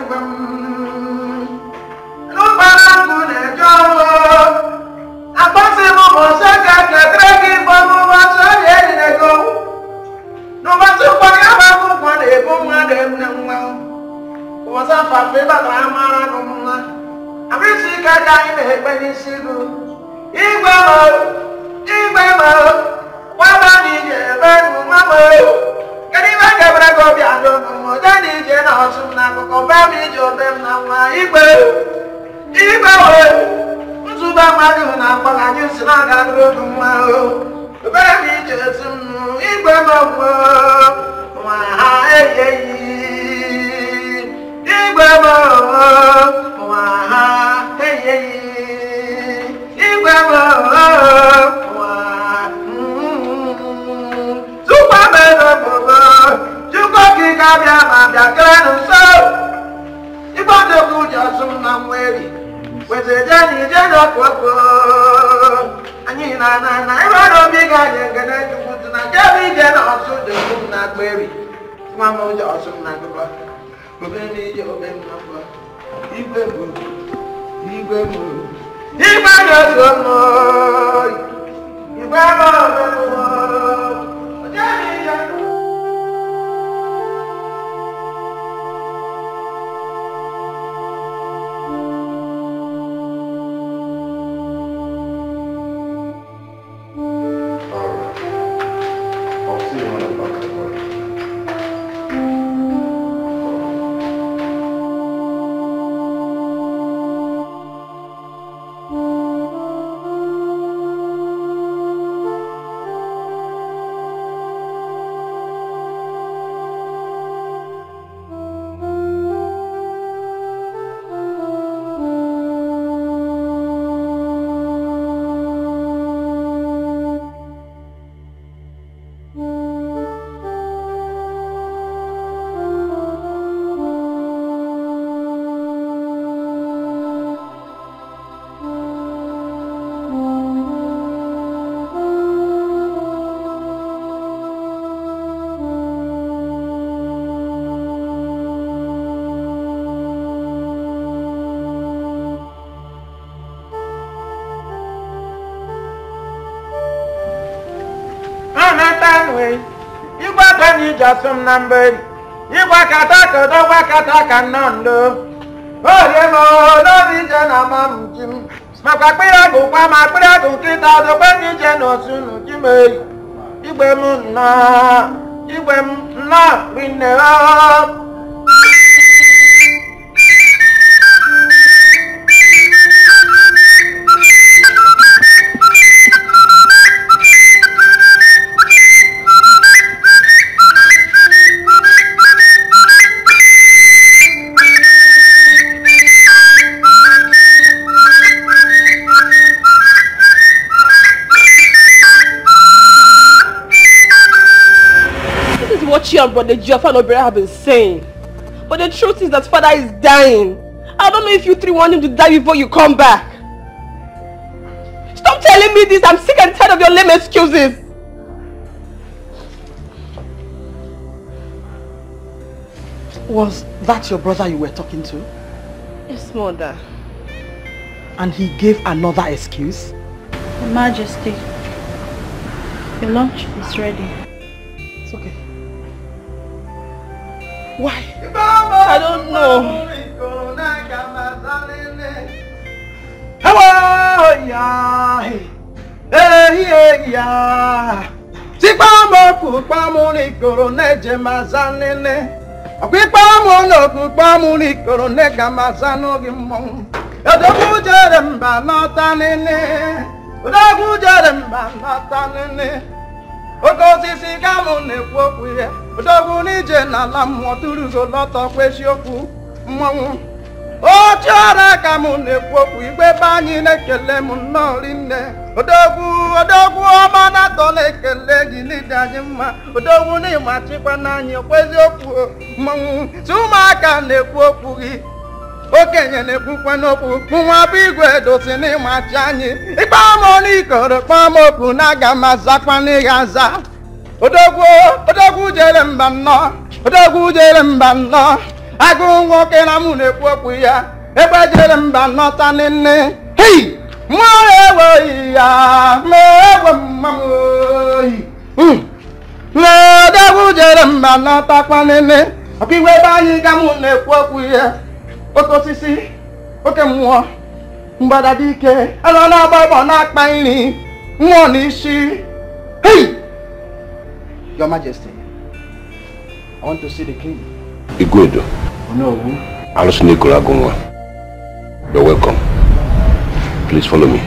Some number, you walk attack or don't walk attack and none do. Oh, you know, no vision of Mam Jim. Smoke a beer, go, my bread, go get out the bench or soon, Jimmy. You will not, you will not be never. But the Jaffa Nobera have been saying. But the truth is that father is dying. I don't know if you three want him to die before you come back. Stop telling me this. I'm sick and tired of your lame excuses. Was that your brother you were talking to? Yes, mother. And he gave another excuse? Your Majesty, your lunch is ready. It's okay. Why? I don't know. Hello, yeah. Hey, yeah. Tipamo, Pupamo, Nicoro, Nejamazanene. Pipamo, no, Pupamo, Nicoro, Negamazano, Gimon. The Bujarem Banatanene. The Bujarem Banatanene. Ogozi Gamone, what we have. Doguni Jenala, Moturu, so lot of Weshoku. Oh, Chara Gamone, what we were banning a Kelemun Noline. Odogu, Amana, Tolek, Lady Nidajima, Odoguni, Machipanani, Wesoku, Sumaka, Nepopui. Okay, and a Pupanopu, Puma Bigwe, Dosine Machani, Ipamonico, the Pamo Punaga, Mazapani Gaza. Odogu Jerembana, Odogu Jerembana, agụ nwoke na mụ na-ekwu okwu ya ebe jere mba nọta nne hei mụ eweghị ya ma ewe mma m oyi n'odegwu jere mba nọtakwa nne ọka iwe ebe anyị ga mụ na-ekwu okwu ya oke osisi oke mmụọ mgbada dị ike anọ na-agba ịgbọ na-akpa nri mmụọ n'isi hey Your Majesty, I want to see the king. Igwedo. No. Alusuni Kuragunwa. You're welcome. Please follow me.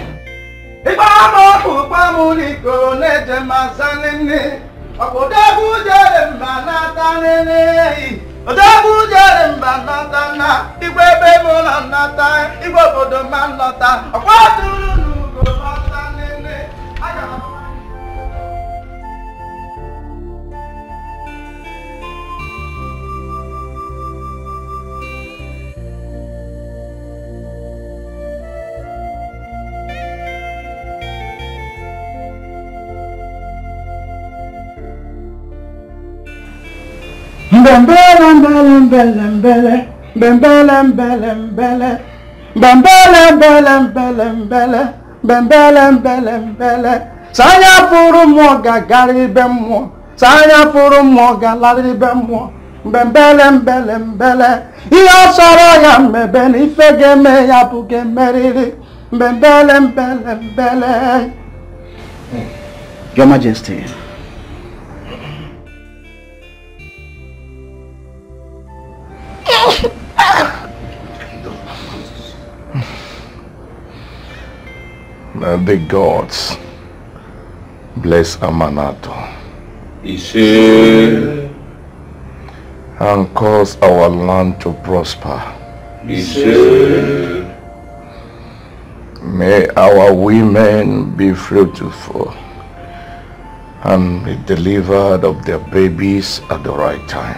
Sanya puru moga gari bemmo Sanya puru moga lari bemmo Mbembele Iyo soro ya mebeni fege me ya buge meriri Mbembele Your Majesty, May the gods bless Amanato and cause our land to prosper. May our women be fruitful and be delivered of their babies at the right time.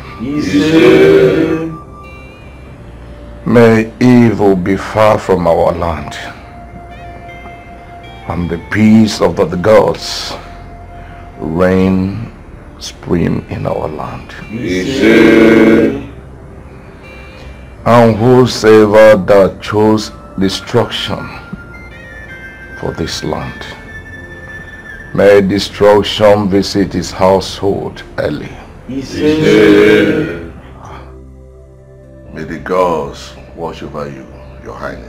May evil be far from our land, and the peace of the gods reign supreme in our land. And whosoever that chose destruction for this land, may destruction visit his household early. May the gods watch over you, Your Highness.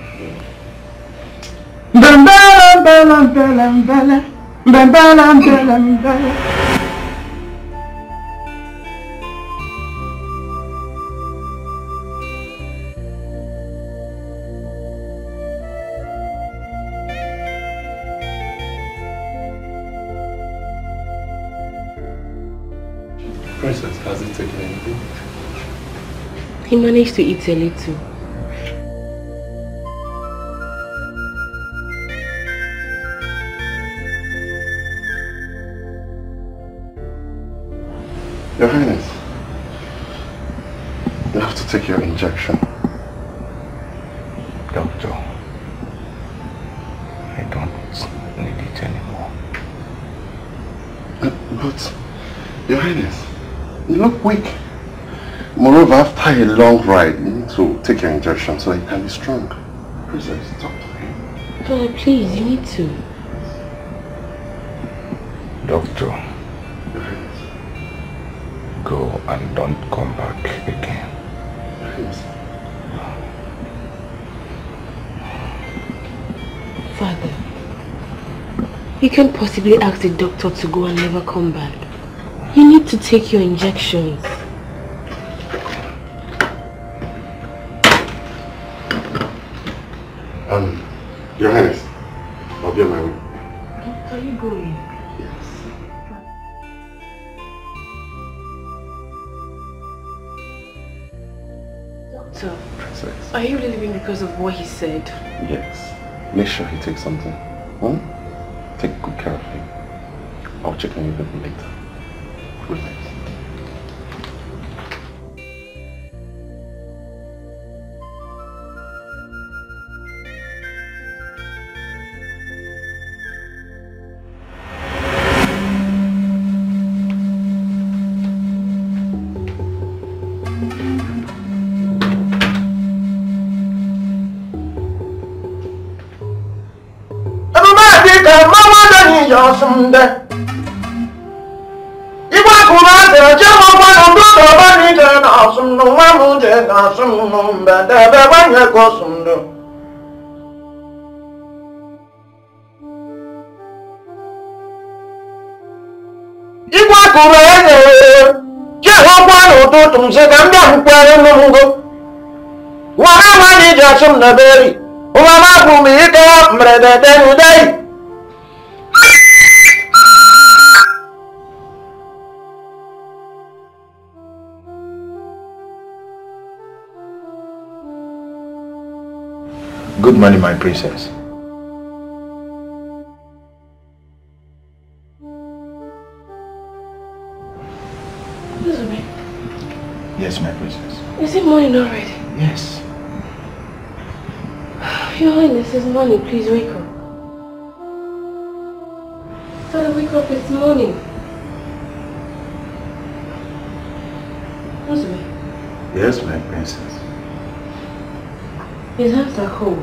Princess, has he taken anything? He managed to eat a little. Your Highness, you have to take your injection. Doctor, I don't need it anymore. But, Your Highness, you look weak. Moreover, after a long ride, you need to take your injection so you can be strong. Princess, talk to him. Oh, please, you need to. Doctor, go and don't come back again. Please. Father, you can't possibly ask the doctor to go and never come back. You need to take your injections. Your Highness, I'll be on my way. Are you going? Yes. Doctor, Princess. are you really leaving because of what he said? Yes. Make sure he takes something. Take good care of him. I'll check on you people later. Good night. Sunday. Igba kumase jamo kwanu dudo bani jena sunu mamu jena sunu mbede banye ko sunu. Igba kumase jamo kwanu dudo msega mbya mkwere mungo. Wana mani jasum naberi. Umama kumi ika mrede denu dai. Good morning, my princess. Yes, my princess. Is it morning already? Yes. Your Highness, it's morning. Please wake up. Father, wake up. It's morning. Yes, my princess. His hands are cold.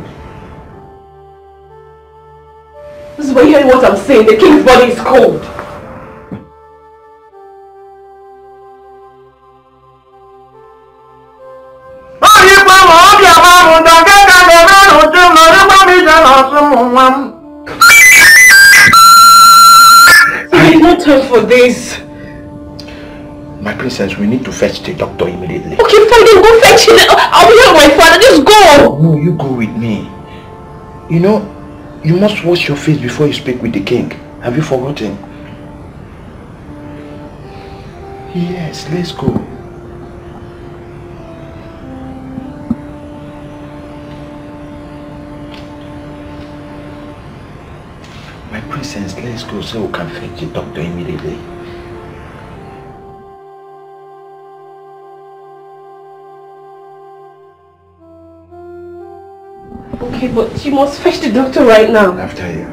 This is why you hear what I'm saying. The king's body is cold. There's no time for this. My princess, we need to fetch the doctor immediately. Okay, fine, then go fetch him. I'll be here with my father. Just go. No, you go with me. You know, you must wash your face before you speak with the king. Have you forgotten? Yes, let's go. My princess, let's go so we can fetch the doctor immediately. Okay, but you must fetch the doctor right now. After you.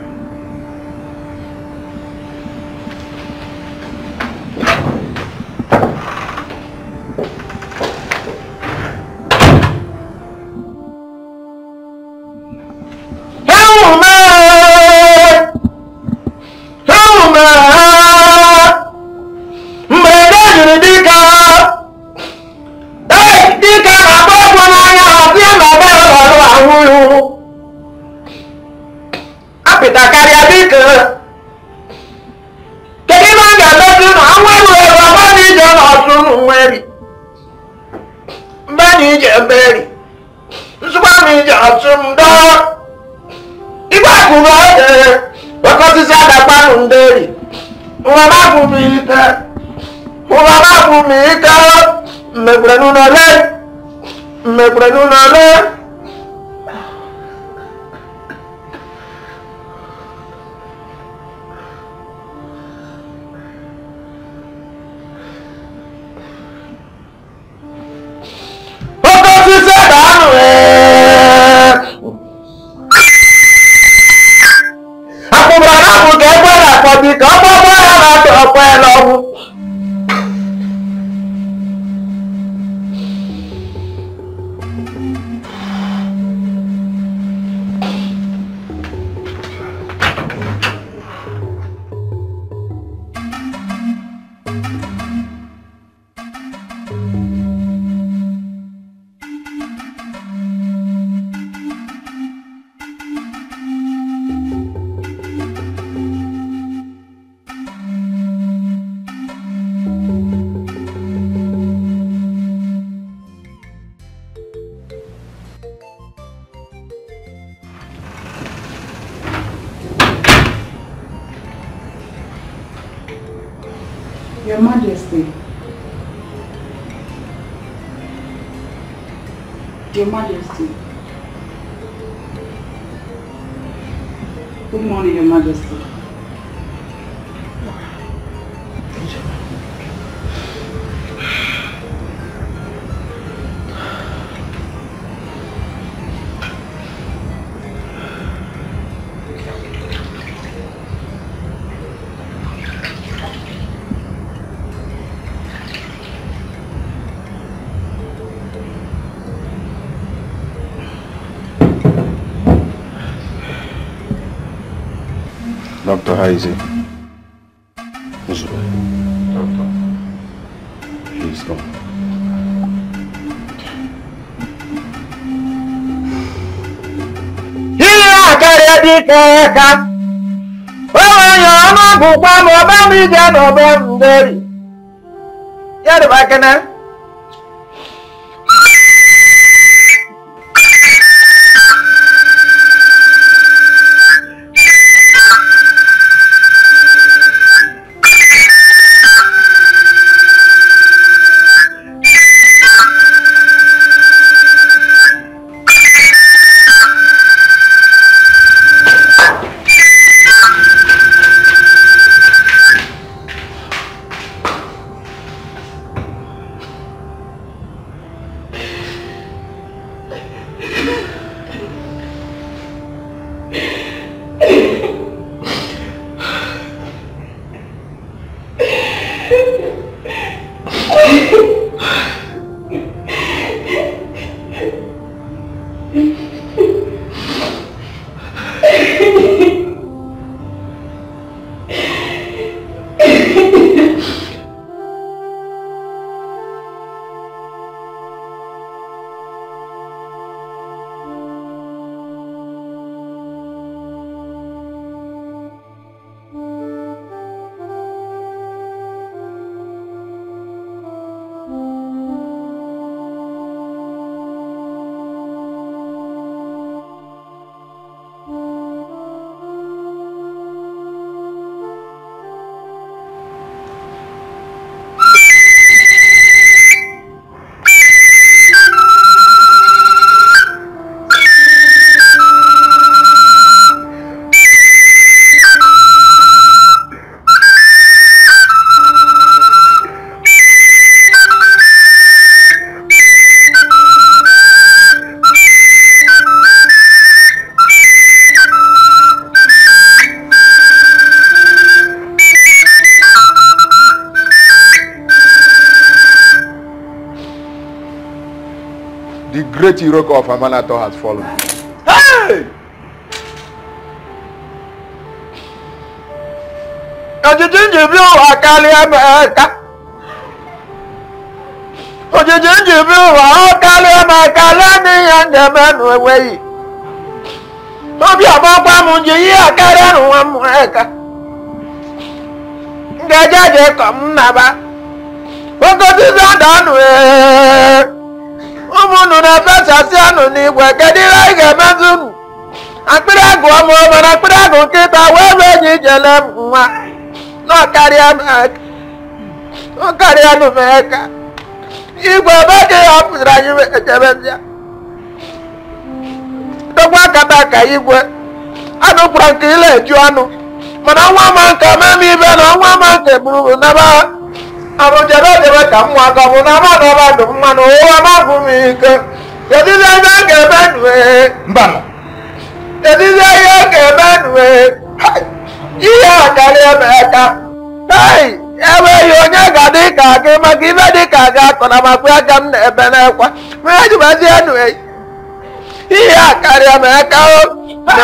Your Majesty. Your Majesty. Good morning, Your Majesty. Doctor, how is he? Doctor. He's gone. Here, carry the car. Oh, you're not going to be able to be yeah, the back in there. The great Iroko of Amanato has fallen. Hey! Ojiji bi wa kali America. Ojiji bi wa kali America lani yande menu eweyi. Obi abapa mu ji yi akare nu America. Ngejeje kom naba. Ogodi zadanu Umunu na pesa sianu ni gwe kedira ige mezunu. Akpiragu omo omo na akpiragu kita wewe nyijele mwa. No carry America. No carry America. Igwe bage opira yiwe ejebezia. Dogwa kataka igwe. Anu prank ile eju anu. Mana nwa manka memi ibe na nwa manka buru na ba. Abujere debe ka mwa ka bu na ba do ba do manu o ma fu mi ke. Yedi ze ze ke benwe. Mbano. Yedi ze ye ke benwe. Iya kali America. Hey, ewe yo nya ga di ka ke ma ki be di ka ga ko na ma ku aga m na ebe na kwa. Me ju ba di anu e. Iya kali America o.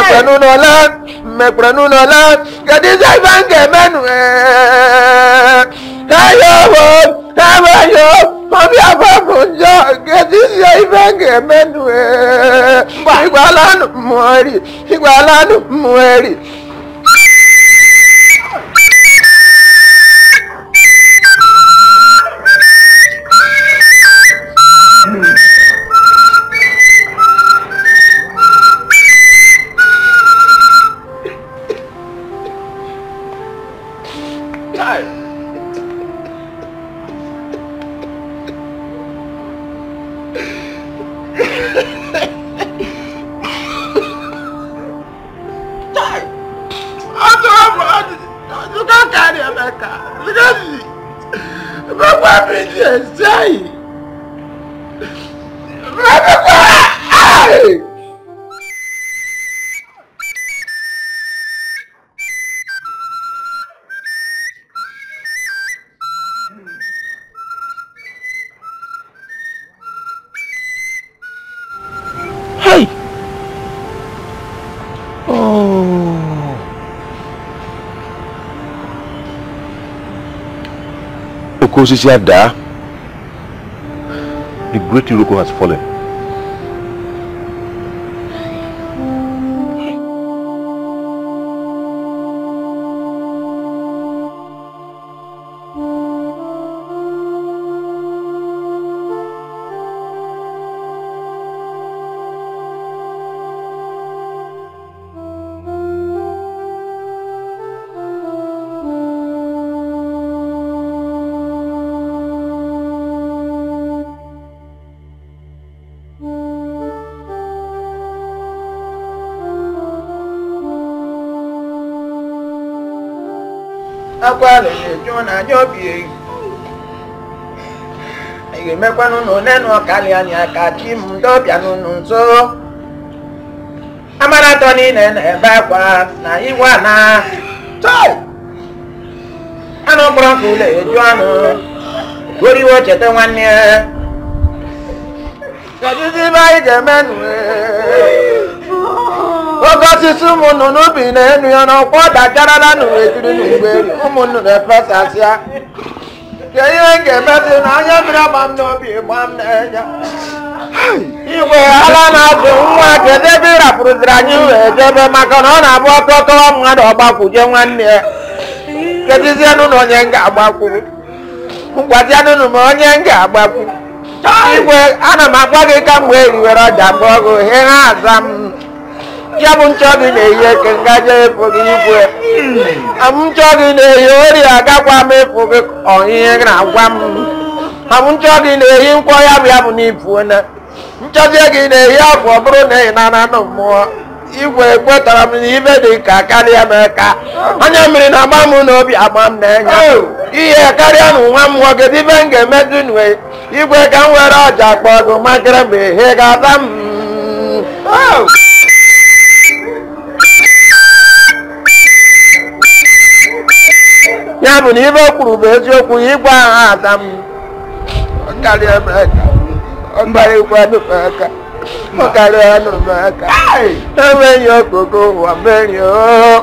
Me prenu no la. Yedi ze ban ke menu Ayo, mami abakunjo, gedi si ibenge menu Igualanu mueri. Okosisi ada. The great Iroko has fallen. Akwale jona nyobi Ege mekwanu no nenu akali anya kachi mdo pianu nso Amara toni nene bakwa na iwana Chai Ano bronco le joano Gori wo chete nwanne Kajizi bai gemenu Ogasi sumu nunu bine nu yana kwada jarala nu etiri nu gberi umunu de pesasia Keye nge beti na anya mira mam no bi mam neja Iwe ala na zo nwa kede bi rapurudira nyi ejebe maka na ọ na-abụ ọtọtọ mmadụ ọgbakwuje nwanne Kedizie nu na onye nga agbakwu Ngwazie nu ma onye nga agbakwu Iwe ana m agwa gị ka mgbe eriwere ọja gbọgụ he ha aza m Ya bunchogi ne ye kengaje fogi igwe Amunchogi ne ye ori agakwa me fogi onye na agwa m Amunchogi ne ye nkwo ya bụ ya bụ n'ifu na Nchogi gi ne ye afọ bụrụ na ị na no mmụọ Igwe kwetara m na ibe dị ka karịa m ka Anya mmiri na agba m n'obi agba m na-enya Ihe karịa na nwa m nwoke dibe m ga-emedu nwe Igwe ka m were ọja kpọgụ makere m ihe ga-ata m Ya bụ na ibe kwuru bụ eziokwu igwe ahụ ada m karịa m aka ọ karịkwa nụ m aka ọ karịa nụ m aka enweghị okoko ụwa mmeri o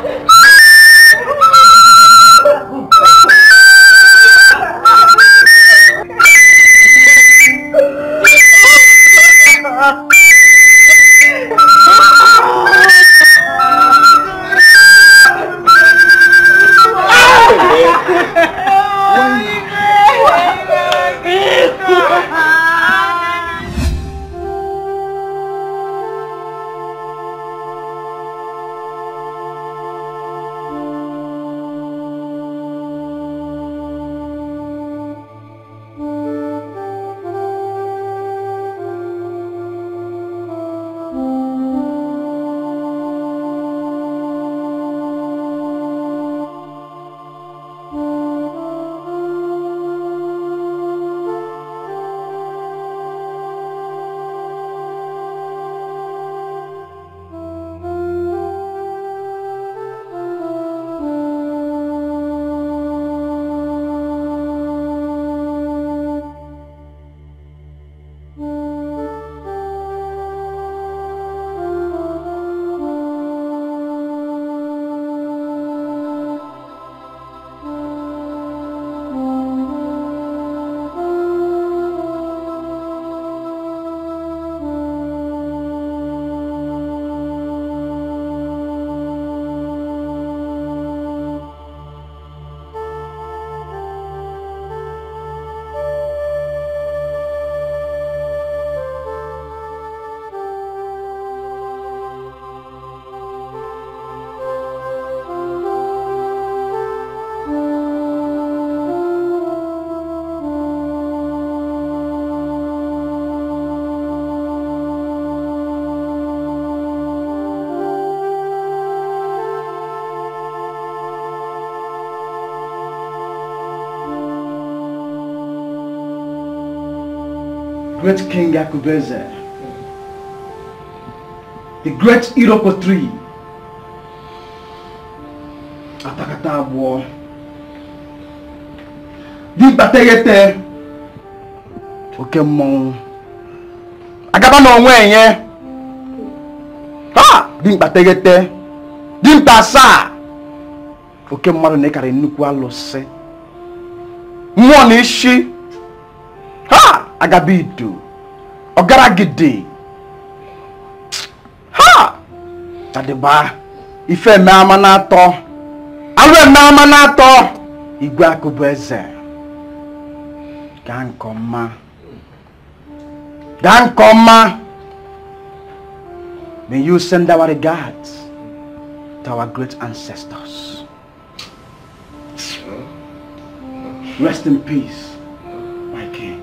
Great King Akubeze, the great Iroko tree, Atakata Abo, Di Batayete, Okemon, Agabano Wenye, Ha, Di Batayete, Di Tasa, Okemon Nekare Nukwa Lose, Money she. Ha! Agabido. Ogaragide. Ha! Tadeba. Ife me amanato. Alwe me amanato. Igwe akubeze. Gankoma. Gankoma. May you send our regards to our great ancestors. Rest in peace, my king.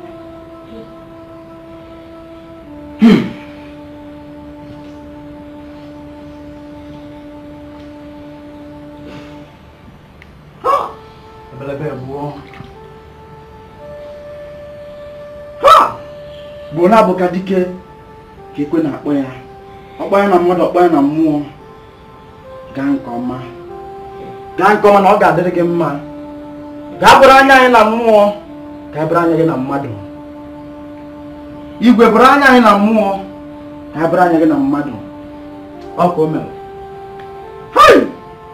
Bona bokadike kekwe na akpo ya. Okpo ya na mmodo, okpo ya na mmụọ. Gaa nke ọma. Gaa nke ọma na ọ ga-adịrị gị mma. Gaa bụrụ anya anyị na mmụọ, gaa bụrụ anya gị na mmadụ. Igwe bụrụ anya anyị na mmụọ, gaa bụrụ anya gị na mmadụ. Ọ ka o mere. Hey!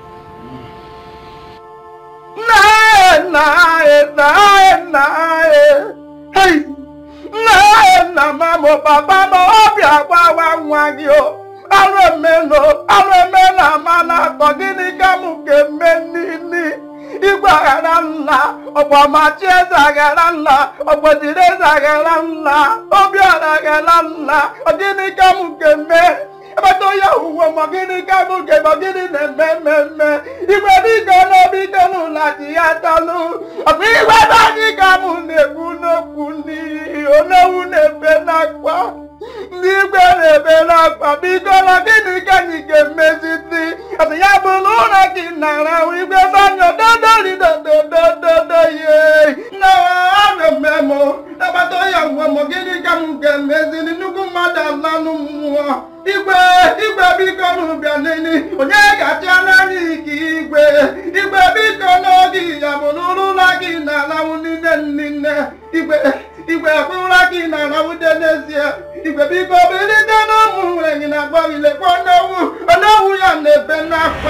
Hey! Na mamo papa mo obi agbawa nwa gị o. Arụ emela mana akọ gịnị ka mụ ga-eme nini. Igwe aghara nla, ọgbamachi eze aghara nla, ọgbajiri eze aghara nla, obi aghara nla, ọ gịnị ka mụ ga-eme. Ebeto ya uwe ma gịnị ka mụ ga-eme, gịnị na-eme. Igwe biko n'ụlọ ji ya talụ. Ọkwa igwe anyị ka mụ na-ekwu n'okwu n'ihi onowu na-ebe n'akwa. Ndị igwe na-ebe n'akwa biko na gịnị ka anyị ga-emeziti. Asị ya bụrụ ụlọ gị nara igwe banyo dodo ye. Na arụmemo ebeto ya uwe ma gịnị ka mụ ga-emezi nnukwu mmadụ alanụ mmụọ. Igwe biko n'ụbịa nini onye ga-achị n'anya ike igwe biko n'oge ya bụ n'ụlọ gị na-alawụ nne igwe akpụra gị na-alawụ dị n'ezie igwe biko bilite n'ụmụ enyi na agbaghilekwa onowu ya na-ebe n'akwa.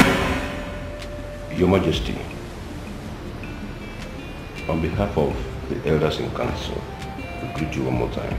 Your Majesty, on behalf of the elders in council, we greet you one more time.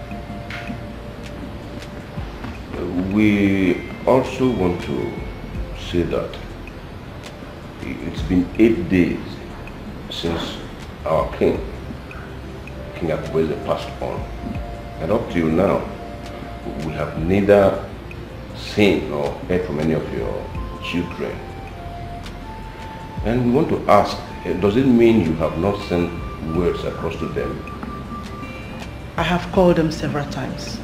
We also want to say that it's been 8 days since our King Akubeze passed on, and up till now we have neither seen nor heard from any of your children. And we want to ask, does it mean you have not sent words across to them? I have called them several times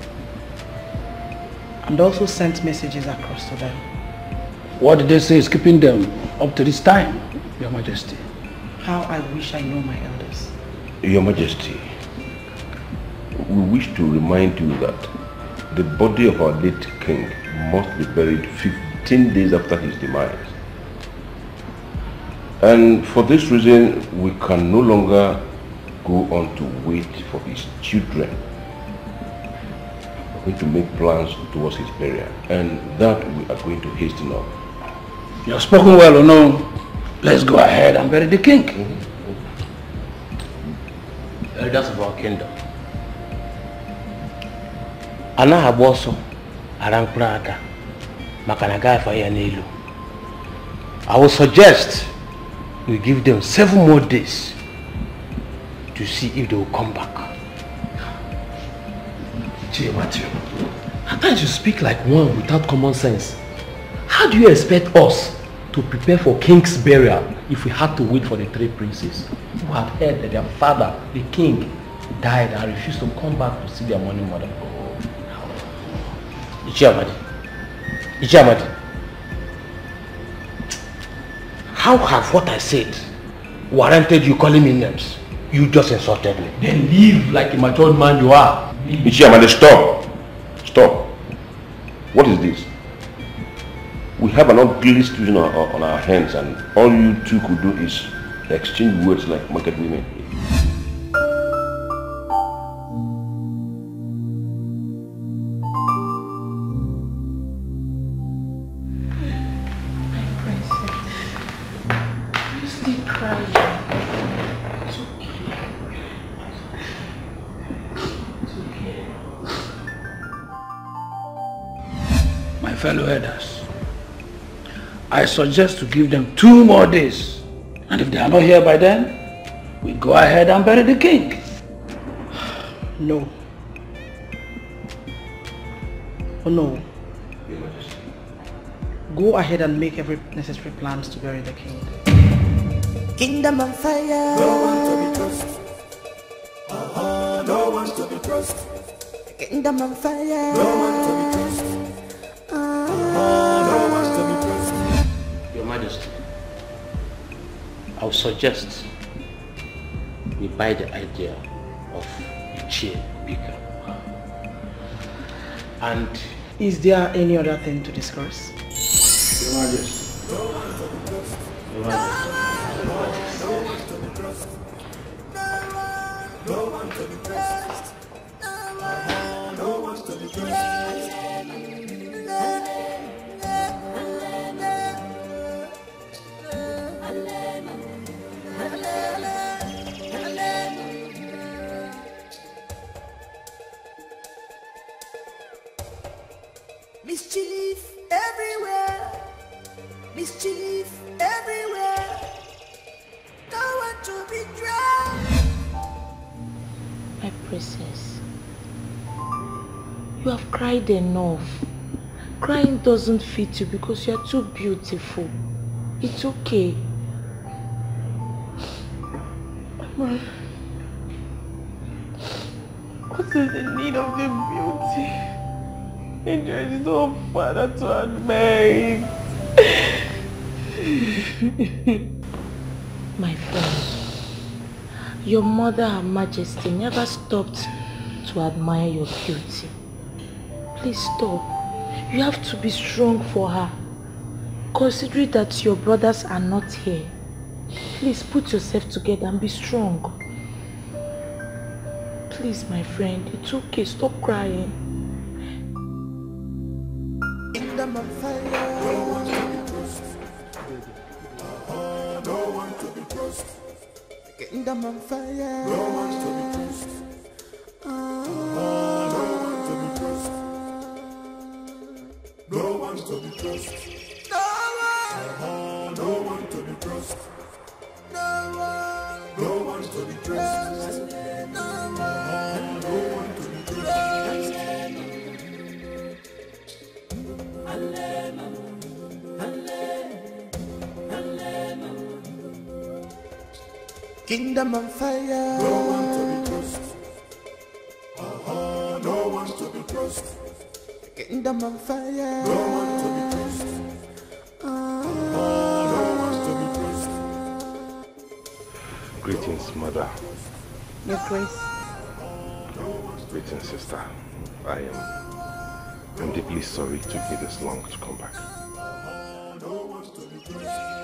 and also sent messages across to them. What did they say is keeping them up to this time, Your Majesty? How I wish I know my elders. Your Majesty, we wish to remind you that the body of our late king must be buried 15 days after his demise. And for this reason, we can no longer go on to wait for his children. We're going to make plans towards his burial, and that we are going to hasten up. You have spoken well, or no? Let's go ahead and bury the king. Elders of our kingdom. Ana haboso arankura aka makanaga for yanelu. I would suggest we give them 7 more days to see if they will come back. Matthew, at times you speak like one without common sense. How do you expect us to prepare for king's burial if we had to wait for the 3 princes who had heard that their father, the king, died and refused to come back to see their mourning mother? Ijamadi, how have what I said warranted you calling me names? You just insulted me. Then live like a matured man you are. Ijamadi, stop. Stop. What is this? We have an ugly situation on our hands, and all you two could do is exchange words like market women. fellow elders, I suggest to give them 2 more days. And if they are not here by then, we go ahead and bury the king. No. Oh no. Go ahead and make every necessary plans to bury the king. Kingdom on fire. No one to be trusted. No one to be trusted. Kingdom on fire. No one to be trusted. No one to be trusted. Your Majesty, I would suggest we buy the idea of Ichie Bika. And is there any other thing to discuss? Your Majesty. No one to be trusted. Your Majesty. No one to be trusted. No one to be trusted. No one to be trusted. Mischief everywhere. Mischief everywhere. No one to be drowned. My princess, you have cried enough. Crying doesn't fit you because you are too beautiful. It's okay. What is the need of the beauty? And there is no father to admire. My friend, your mother, Her Majesty, never stopped to admire your beauty. Please stop. You have to be strong for her. Considering that your brothers are not here, please put yourself together and be strong. Please, my friend, it's okay. Stop crying. Kingdom on fire. No one to be trusted. Kingdom on fire. No one to be trusted. No one to be trusted. No one to be trusted. No one to be trusted. No one to be trusted. No one to be trusted. Kingdom on fire. No one to be trusted. No one to be trusted. Kingdom on fire. No one to be trusted. No one to be trusted. Greetings, mother. Your Grace. Greetings, sister. I'm deeply sorry it took me this long to come back. No one to be trusted.